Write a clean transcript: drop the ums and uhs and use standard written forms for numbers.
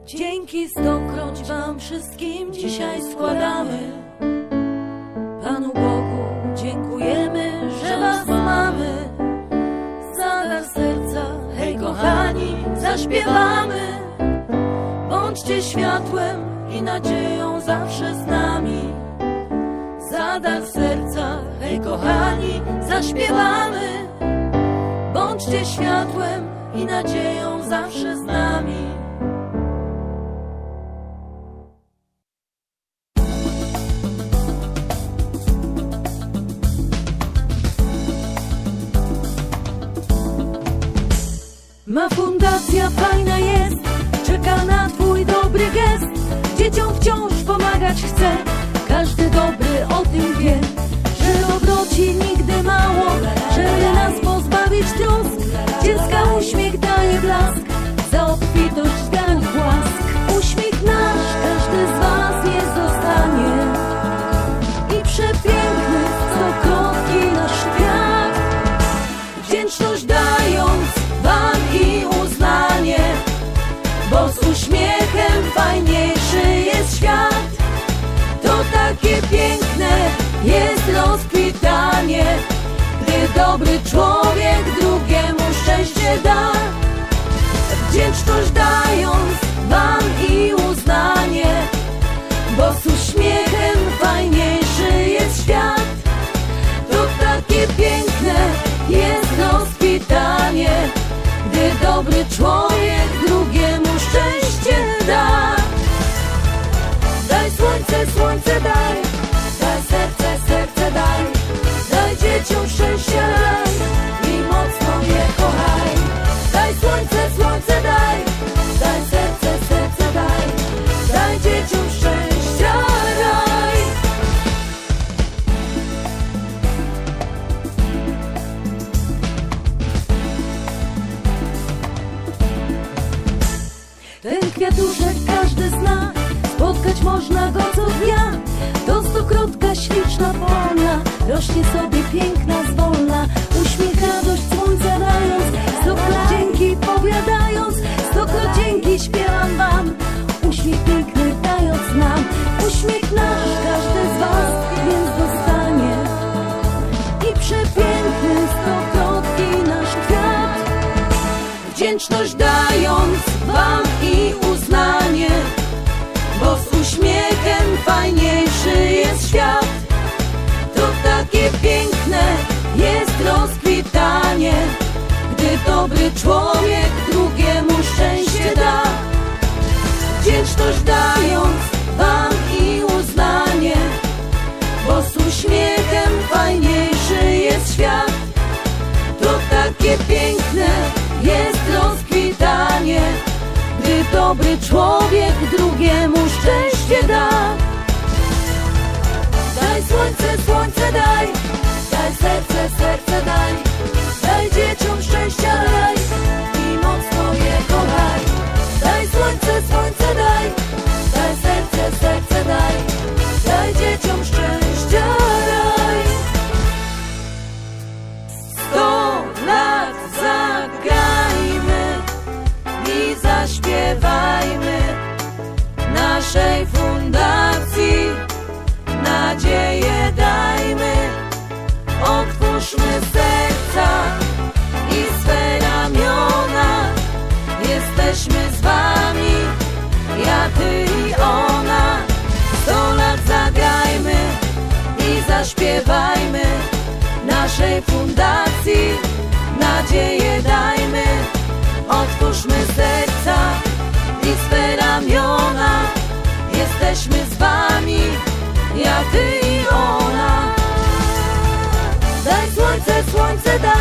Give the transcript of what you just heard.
Dzięki stokroć wam wszystkim dzisiaj składamy. Panu Bogu dziękujemy, że was mamy. Za dar serca, hej kochani, zaśpiewamy. Bądźcie światłem i nadzieją zawsze z nami. Za dar serca, hej kochani, zaśpiewamy. Bądźcie światłem i nadzieją zawsze z nami. Ma fundacja fajna jest, czeka na twój dobry gest. Dzieciom wciąż pomagać chce, każdy dobry o tym wie. Że dobroci nigdy mało, żeby nas pozbawić trosk. Dziecka uśmiech daje blask, za obfitość danych łask. Uśmiech nasz każdy z was nie zostanie i przepiękny stokrotki nasz świat. Wdzięczność dając wam i uznanie, bo z uśmiechem fajniejszy jest świat. To takie piękne jest rozkwitanie, gdy dobry człowiek drugiemu szczęście da. Wdzięczność dając wam i uznanie, bo z uśmiechem fajniejszy jest świat. To takie piękne jest rozkwitanie, gdy dobry człowiek drugiemu szczęście da. Daj słońce, słońce daj, daj serce, serce daj, daj dzieciom szczęścia daj i mocno je kochaj. Daj słońce, słońce daj, daj serce, serce daj, daj dzieciom szczęścia daj. Ten kwiatuszek każdy zna, spotkać można go co dnia. To stokrotka śliczna polna, rośnie sobie piękna zwolna. Uśmiech, radość słońca dając, stokroć dzięki powiadając. Stokroć dzięki śpiewam wam, uśmiech piękny dając nam. Uśmiech nasz każdy z was więc dostanie i przepiękny stokrotki nasz kwiat. Wdzięczność dając wam i uznanie, bo z uśmiechem fajniejszy jest świat. To takie piękne jest rozkwitanie, gdy dobry człowiek drugiemu szczęście da. Wdzięczność dając wam i uznanie, bo z uśmiechem fajniejszy jest świat. To takie piękne jest rozkwitanie, gdy dobry człowiek drugiemu szczęście da. Daj słońce, słońce daj, daj serce, serce daj, daj dzieciom szczęścia daj i mocno je kochaj. Daj słońce, słońce daj, daj serce, serce daj, daj dzieciom szczęścia daj. 100 lat zagrajmy i zaśpiewajmy naszej fundacji, nadzieję dajmy. Otwórzmy serca i swe ramiona, jesteśmy z wami, ja, ty i ona. 100 lat zagrajmy i zaśpiewajmy naszej fundacji, nadzieję dajmy. Otwórzmy serca i swe ramiona, jesteśmy z wami, ja, ty i ona. Daj słońce, słońce daj.